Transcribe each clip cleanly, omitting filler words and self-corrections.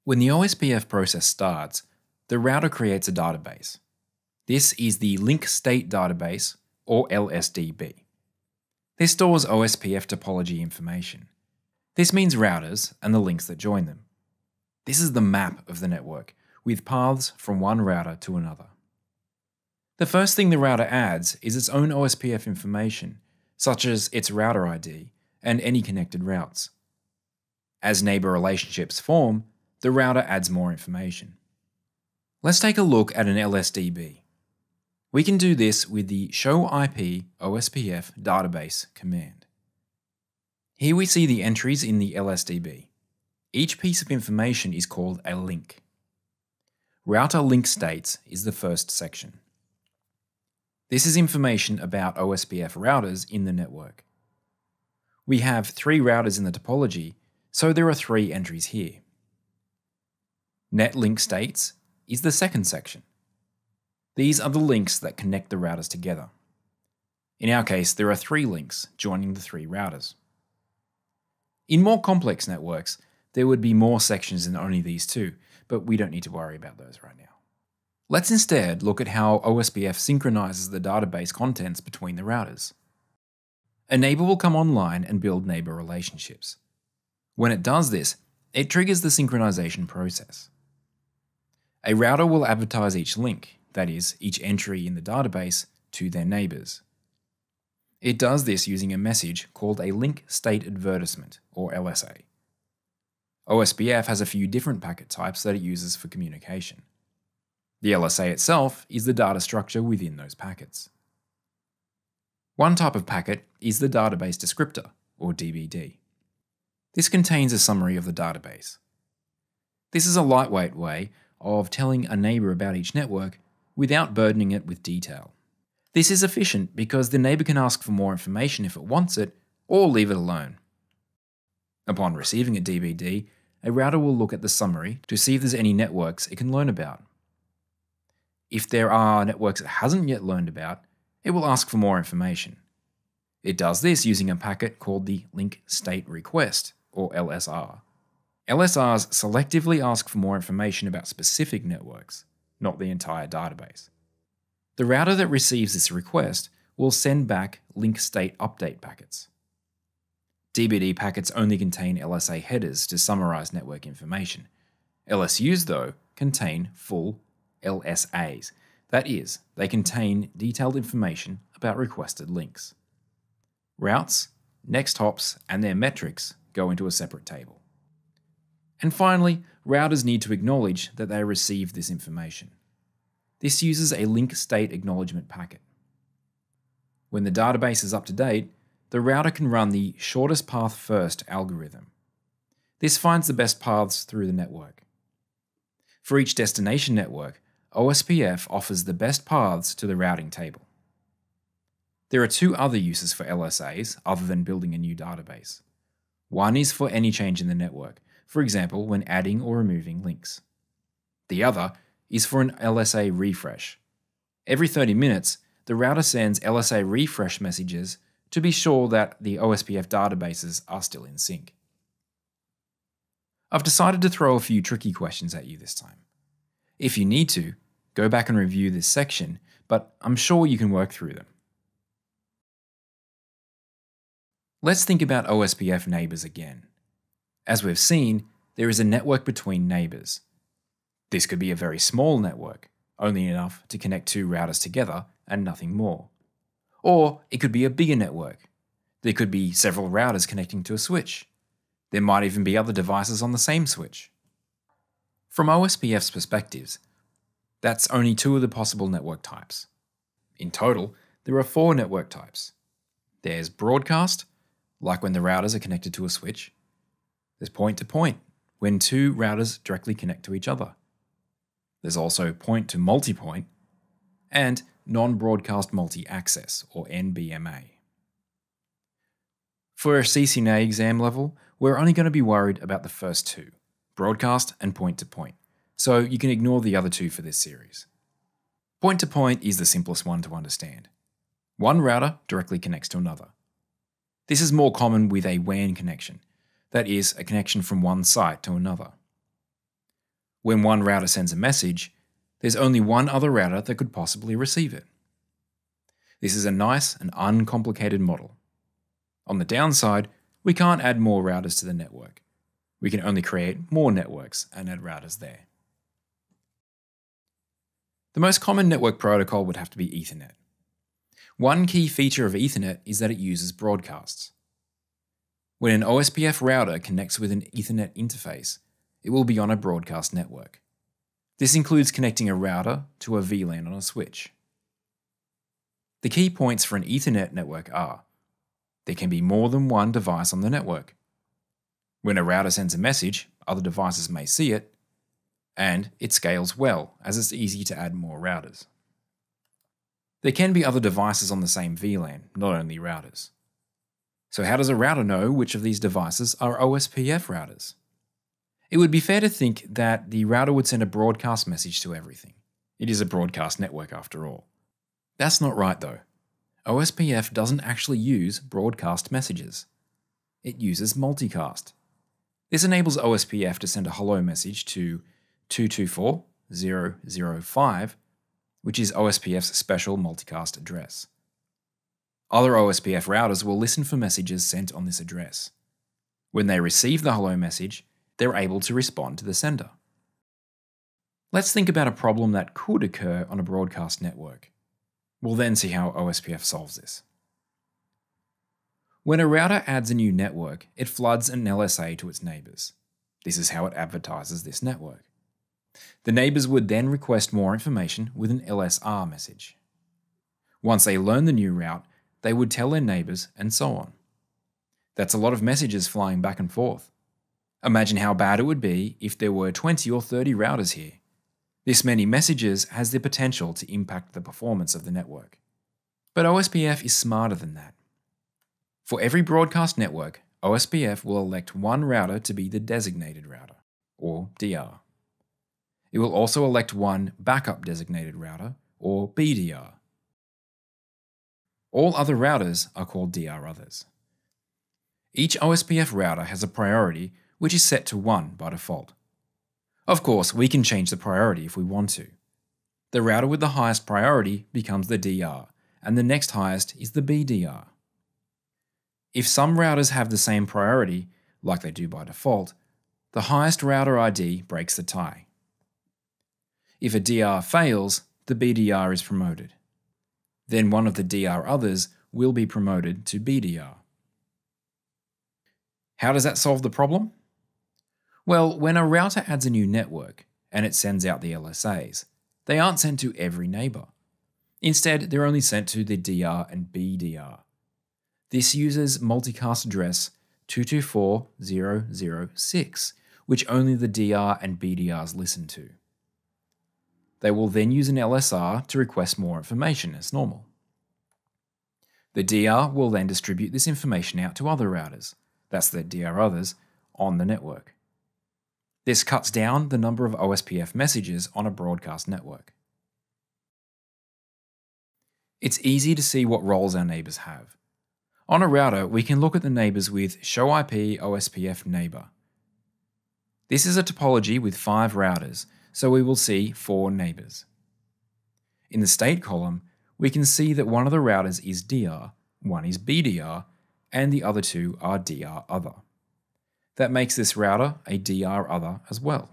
When the OSPF process starts, the router creates a database. This is the Link State Database, or LSDB. This stores OSPF topology information. This means routers and the links that join them. This is the map of the network, with paths from one router to another. The first thing the router adds is its own OSPF information, such as its router ID and any connected routes. As neighbor relationships form, the router adds more information. Let's take a look at an LSDB. We can do this with the show IP OSPF Database command. Here we see the entries in the LSDB. Each piece of information is called a link. Router link states is the first section. This is information about OSPF routers in the network. We have 3 routers in the topology, so there are 3 entries here. Net link states is the second section. These are the links that connect the routers together. In our case, there are 3 links joining the 3 routers. In more complex networks, there would be more sections than only these 2, but we don't need to worry about those right now. Let's instead look at how OSPF synchronizes the database contents between the routers. A neighbor will come online and build neighbor relationships. When it does this, it triggers the synchronization process. A router will advertise each link, that is, each entry in the database, to their neighbors. It does this using a message called a link state advertisement, or LSA. OSPF has a few different packet types that it uses for communication. The LSA itself is the data structure within those packets. One type of packet is the database descriptor, or DBD. This contains a summary of the database. This is a lightweight way of telling a neighbor about each network without burdening it with detail. This is efficient because the neighbor can ask for more information if it wants it, or leave it alone. Upon receiving a DBD, a router will look at the summary to see if there's any networks it can learn about. If there are networks it hasn't yet learned about, it will ask for more information. It does this using a packet called the Link State Request, or LSR. LSRs selectively ask for more information about specific networks, not the entire database. The router that receives this request will send back link state update packets. DBD packets only contain LSA headers to summarize network information. LSUs, though, contain full LSAs. That is, they contain detailed information about requested links. Routes, next hops, and their metrics go into a separate table. And finally, routers need to acknowledge that they received this information. This uses a link state acknowledgement packet. When the database is up to date, the router can run the shortest path first algorithm. This finds the best paths through the network. For each destination network, OSPF offers the best paths to the routing table. There are 2 other uses for LSAs other than building a new database. One is for any change in the network, for example, when adding or removing links. The other is for an LSA refresh. Every 30 minutes, the router sends LSA refresh messages to be sure that the OSPF databases are still in sync. I've decided to throw a few tricky questions at you this time. If you need to, go back and review this section, but I'm sure you can work through them. Let's think about OSPF neighbors again. As we've seen, there is a network between neighbors. This could be a very small network, only enough to connect 2 routers together and nothing more. Or it could be a bigger network. There could be several routers connecting to a switch. There might even be other devices on the same switch. From OSPF's perspectives, that's only 2 of the possible network types. In total, there are 4 network types. There's broadcast, like when the routers are connected to a switch. There's point-to-point, when 2 routers directly connect to each other. There's also point-to-multipoint, and non-broadcast multi-access, or NBMA. For a Ccna exam level, we're only going to be worried about the first 2, broadcast and point-to-point, so you can ignore the other 2 for this series. Point-to-point is the simplest one to understand. One router directly connects to another. This is more common with a WAN connection, that is, a connection from one site to another. When one router sends a message, there's only one other router that could possibly receive it. This is a nice and uncomplicated model. On the downside, we can't add more routers to the network. We can only create more networks and add routers there. The most common network protocol would have to be Ethernet. One key feature of Ethernet is that it uses broadcasts. When an OSPF router connects with an Ethernet interface, it will be on a broadcast network. This includes connecting a router to a VLAN on a switch. The key points for an Ethernet network are: there can be more than one device on the network. When a router sends a message, other devices may see it, and it scales well, as it's easy to add more routers. There can be other devices on the same VLAN, not only routers. So how does a router know which of these devices are OSPF routers? It would be fair to think that the router would send a broadcast message to everything. It is a broadcast network after all. That's not right though. OSPF doesn't actually use broadcast messages. It uses multicast. This enables OSPF to send a hello message to 224.0.0.5, which is OSPF's special multicast address. Other OSPF routers will listen for messages sent on this address. When they receive the hello message, they're able to respond to the sender. Let's think about a problem that could occur on a broadcast network. We'll then see how OSPF solves this. When a router adds a new network, it floods an LSA to its neighbours. This is how it advertises this network. The neighbours would then request more information with an LSR message. Once they learn the new route, they would tell their neighbours and so on. That's a lot of messages flying back and forth. Imagine how bad it would be if there were 20 or 30 routers here. This many messages has the potential to impact the performance of the network. But OSPF is smarter than that. For every broadcast network, OSPF will elect one router to be the designated router, or DR. It will also elect one backup designated router, or BDR. All other routers are called DR others. Each OSPF router has a priority which is set to 1 by default. Of course, we can change the priority if we want to. The router with the highest priority becomes the DR, and the next highest is the BDR. If some routers have the same priority, like they do by default, the highest router ID breaks the tie. If a DR fails, the BDR is promoted. Then one of the DR others will be promoted to BDR. How does that solve the problem? Well, when a router adds a new network and it sends out the LSAs, they aren't sent to every neighbour. Instead, they're only sent to the DR and BDR. This uses multicast address 224.0.0.6, which only the DR and BDRs listen to. They will then use an LSR to request more information as normal. The DR will then distribute this information out to other routers, that's the DR others, on the network. This cuts down the number of OSPF messages on a broadcast network. It's easy to see what roles our neighbours have. On a router, we can look at the neighbours with Show IP OSPF Neighbour. This is a topology with 5 routers, so we will see 4 neighbours. In the state column, we can see that one of the routers is DR, one is BDR, and the other 2 are DR other. That makes this router a DR other as well.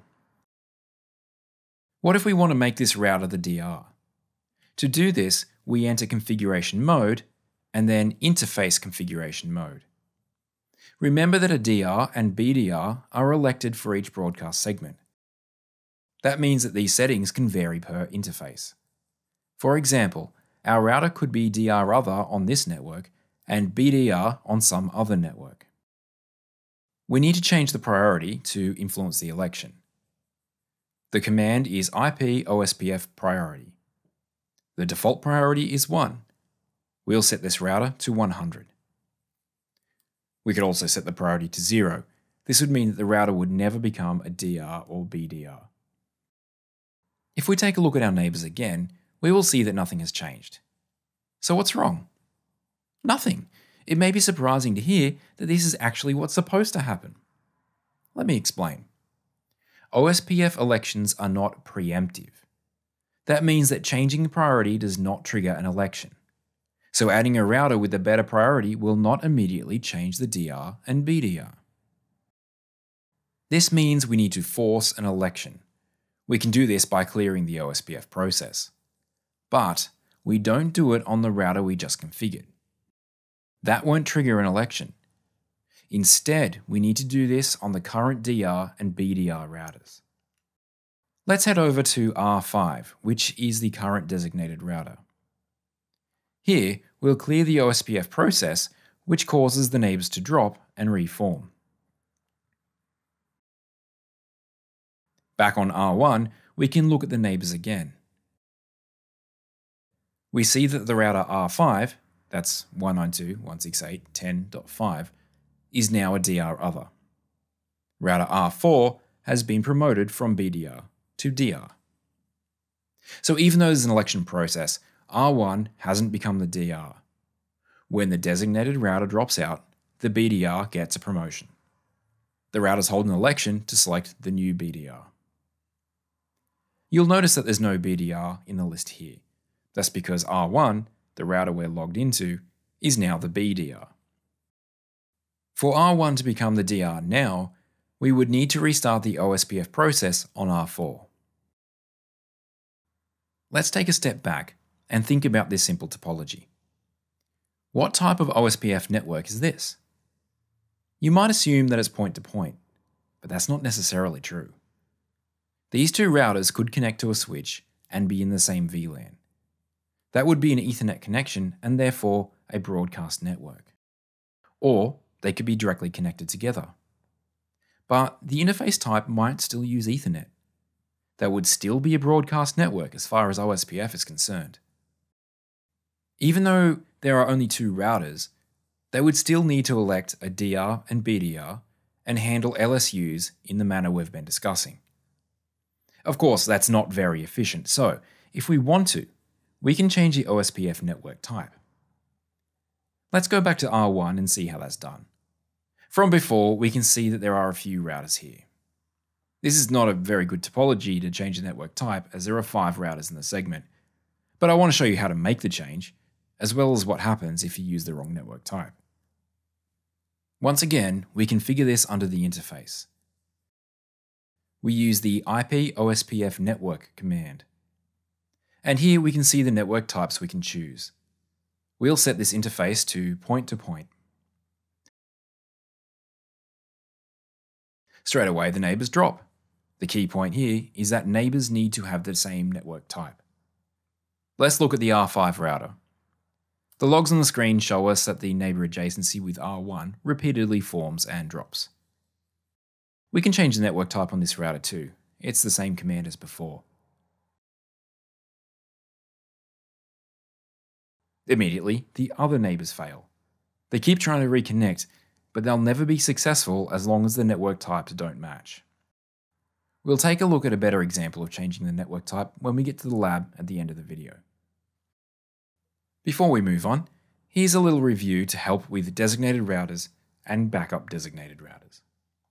What if we want to make this router the DR? To do this, we enter configuration mode and then interface configuration mode. Remember that a DR and BDR are elected for each broadcast segment. That means that these settings can vary per interface. For example, our router could be DR other on this network and BDR on some other network. We need to change the priority to influence the election. The command is IP OSPF priority. The default priority is 1. We'll set this router to 100. We could also set the priority to 0. This would mean that the router would never become a DR or BDR. If we take a look at our neighbours again, we will see that nothing has changed. So what's wrong? Nothing. It may be surprising to hear that this is actually what's supposed to happen. Let me explain. OSPF elections are not preemptive. That means that changing priority does not trigger an election. So adding a router with a better priority will not immediately change the DR and BDR. This means we need to force an election. We can do this by clearing the OSPF process. But we don't do it on the router we just configured. That won't trigger an election. Instead, we need to do this on the current DR and BDR routers. Let's head over to R5, which is the current designated router. Here, we'll clear the OSPF process, which causes the neighbours to drop and reform. Back on R1, we can look at the neighbours again. We see that the router R5, that's 192.168.10.5, is now a DR other. Router R4 has been promoted from BDR to DR. So even though there's an election process, R1 hasn't become the DR. When the designated router drops out, the BDR gets a promotion. The routers hold an election to select the new BDR. You'll notice that there's no BDR in the list here. That's because R1, the router we're logged into, is now the BDR. For R1 to become the DR now, we would need to restart the OSPF process on R4. Let's take a step back and think about this simple topology. What type of OSPF network is this? You might assume that it's point-to-point, but that's not necessarily true. These two routers could connect to a switch and be in the same VLAN. That would be an Ethernet connection and therefore a broadcast network. Or they could be directly connected together. But the interface type might still use Ethernet. That would still be a broadcast network as far as OSPF is concerned. Even though there are only two routers, they would still need to elect a DR and BDR and handle LSUs in the manner we've been discussing. Of course, that's not very efficient, so if we want to, we can change the OSPF network type. Let's go back to R1 and see how that's done. From before, we can see that there are a few routers here. This is not a very good topology to change the network type as there are 5 routers in the segment, but I want to show you how to make the change, as well as what happens if you use the wrong network type. Once again, we configure this under the interface. We use the IP OSPF network command. And here we can see the network types we can choose. We'll set this interface to point-to-point. Straight away, the neighbours drop. The key point here is that neighbours need to have the same network type. Let's look at the R5 router. The logs on the screen show us that the neighbour adjacency with R1 repeatedly forms and drops. We can change the network type on this router too. It's the same command as before. Immediately, the other neighbours fail. They keep trying to reconnect, but they'll never be successful as long as the network types don't match. We'll take a look at a better example of changing the network type when we get to the lab at the end of the video. Before we move on, here's a little review to help with designated routers and backup designated routers.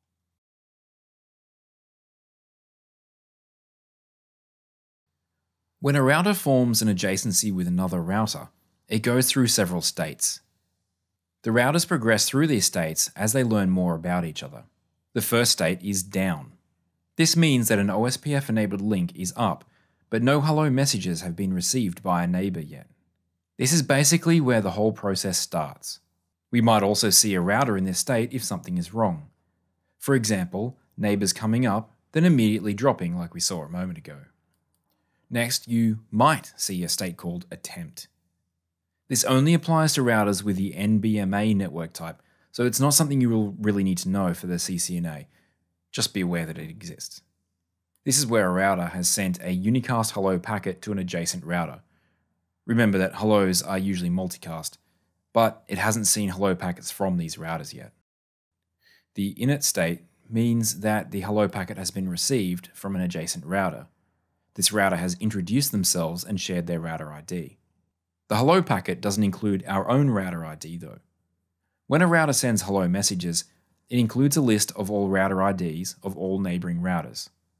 When a router forms an adjacency with another router, it goes through several states. The routers progress through these states as they learn more about each other. The first state is down. This means that an OSPF-enabled link is up, but no hello messages have been received by a neighbour yet. This is basically where the whole process starts. We might also see a router in this state if something is wrong. For example, neighbours coming up, then immediately dropping like we saw a moment ago. Next, you might see a state called attempt. This only applies to routers with the NBMA network type, so it's not something you will really need to know for the Ccna. Just be aware that it exists. This is where a router has sent a unicast hello packet to an adjacent router. Remember that hellos are usually multicast, but it hasn't seen hello packets from these routers yet. The init state means that the hello packet has been received from an adjacent router. This router has introduced themselves and shared their router ID. The hello packet doesn't include our own router ID though. When a router sends hello messages, it includes a list of all router IDs of all neighbouring routers.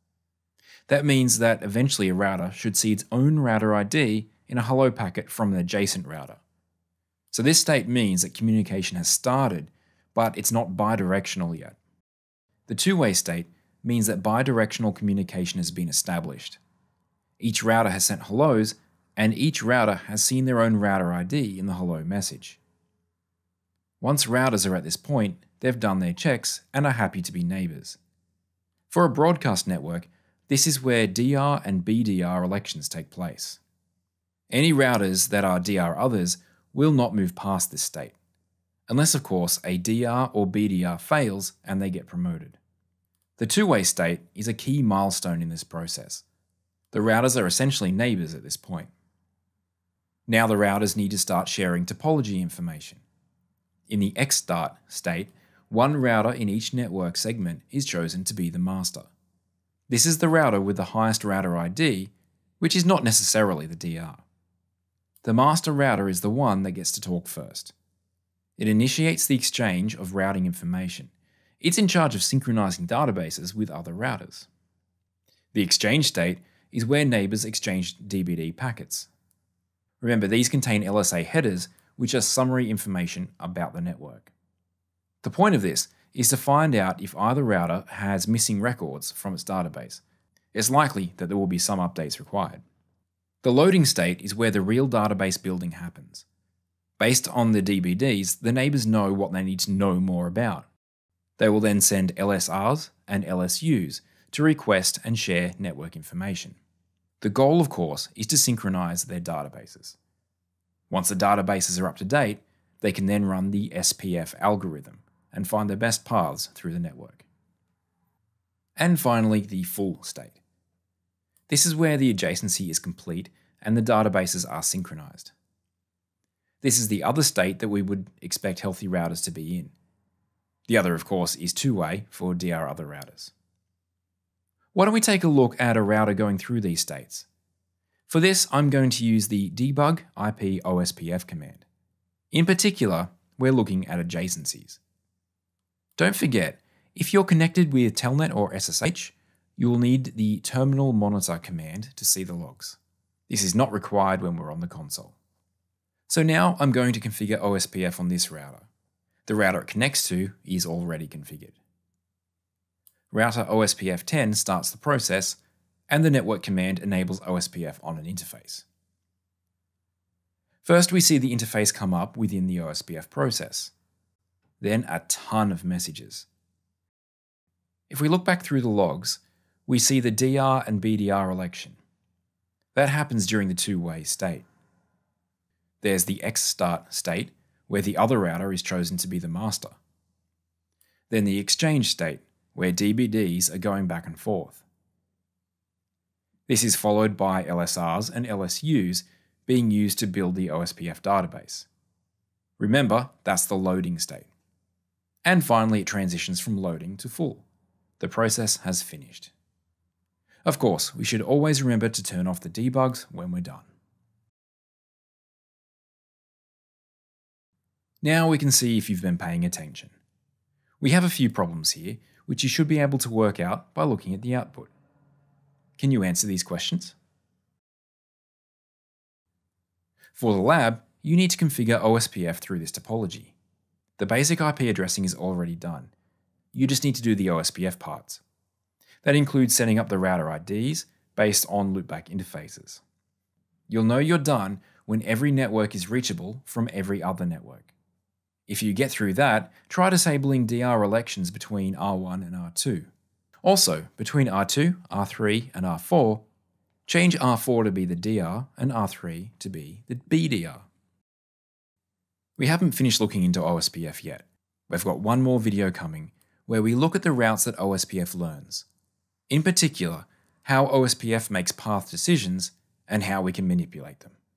That means that eventually a router should see its own router ID in a hello packet from an adjacent router. So this state means that communication has started, but it's not bidirectional yet. The two-way state means that bidirectional communication has been established. Each router has sent hellos, and each router has seen their own router ID in the hello message. Once routers are at this point, they've done their checks and are happy to be neighbours. For a broadcast network, this is where DR and BDR elections take place. Any routers that are DR others will not move past this state, unless of course a DR or BDR fails and they get promoted. The two-way state is a key milestone in this process. The routers are essentially neighbours at this point. Now the routers need to start sharing topology information. In the XStart state, one router in each network segment is chosen to be the master. This is the router with the highest router ID, which is not necessarily the DR. The master router is the one that gets to talk first. It initiates the exchange of routing information. It's in charge of synchronizing databases with other routers. The exchange state is where neighbors exchange DBD packets. Remember, these contain LSA headers, which are summary information about the network. The point of this is to find out if either router has missing records from its database. It's likely that there will be some updates required. The loading state is where the real database building happens. Based on the DBDs, the neighbors know what they need to know more about. They will then send LSRs and LSUs to request and share network information. The goal, of course, is to synchronize their databases. Once the databases are up to date, they can then run the SPF algorithm and find the best paths through the network. And finally, the full state. This is where the adjacency is complete and the databases are synchronized. This is the other state that we would expect healthy routers to be in. The other, of course, is two-way for DR other routers. Why don't we take a look at a router going through these states? For this, I'm going to use the debug IP OSPF command. In particular, we're looking at adjacencies. Don't forget, if you're connected with Telnet or SSH, you will need the terminal monitor command to see the logs. This is not required when we're on the console. So now I'm going to configure OSPF on this router. The router it connects to is already configured. Router OSPF 10 starts the process, and the network command enables OSPF on an interface. First, we see the interface come up within the OSPF process. Then a ton of messages. If we look back through the logs, we see the DR and BDR election. That happens during the two-way state. There's the XStart state, where the other router is chosen to be the master. Then the exchange state, where DBDs are going back and forth. This is followed by LSRs and LSUs being used to build the OSPF database. Remember, that's the loading state. And finally, it transitions from loading to full. The process has finished. Of course, we should always remember to turn off the debugs when we're done. Now we can see if you've been paying attention. We have a few problems here, which you should be able to work out by looking at the output. Can you answer these questions? For the lab, you need to configure OSPF through this topology. The basic IP addressing is already done. You just need to do the OSPF parts. That includes setting up the router IDs based on loopback interfaces. You'll know you're done when every network is reachable from every other network. If you get through that, try disabling DR elections between R1 and R2. Also, between R2, R3, and R4, change R4 to be the DR and R3 to be the BDR. We haven't finished looking into OSPF yet. We've got one more video coming where we look at the routes that OSPF learns. In particular, how OSPF makes path decisions and how we can manipulate them.